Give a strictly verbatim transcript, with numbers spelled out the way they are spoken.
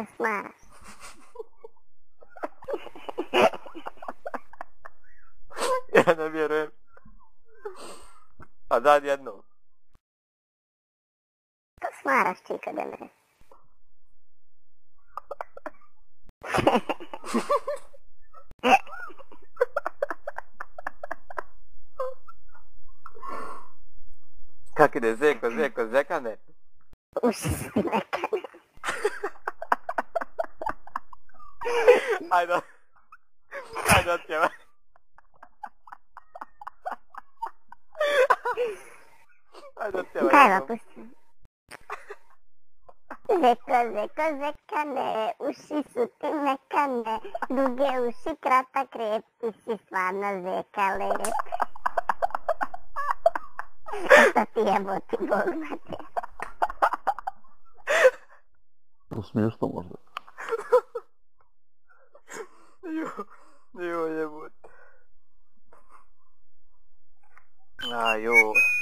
se smaraš? Ja ne vjerujem. A daj jednom. To smaraš, čika Demre. Kak ide, zeko, zeko, zekane? Uši su ti mekane. Ajde. Ajde otpjevaj. Ajde otpjevaj. Daj va pusti. Zeko, zeko, zekane, uši su ti mekane, duge uši, kratak rep, ti si stvarno zeka lep. Šta ti jeboti Bog mate? To smiješno možda. Jo, jo jebot. A joj.